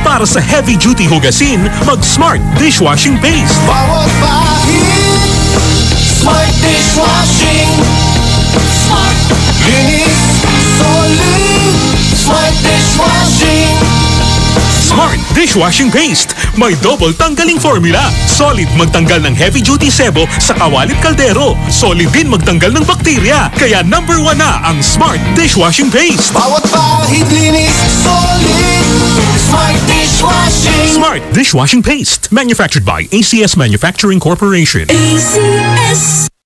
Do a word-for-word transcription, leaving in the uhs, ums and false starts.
Para sa heavy-duty hugasin, mag-Smart Dishwashing Paste. Bawat bahid, Smart Dishwashing. Smart. Linis, solid, Smart Dishwashing. Smart Dishwashing Paste. May double tanggaling formula. Solid magtanggal ng heavy-duty sebo sa kawalit kaldero. Solid din magtanggal ng bakterya. Kaya number one na ang Smart Dishwashing Paste. Bawat bahid, linis, solid, Smart Dishwashing. Smart Dishwashing Paste. Manufactured by A C S Manufacturing Corporation. A C S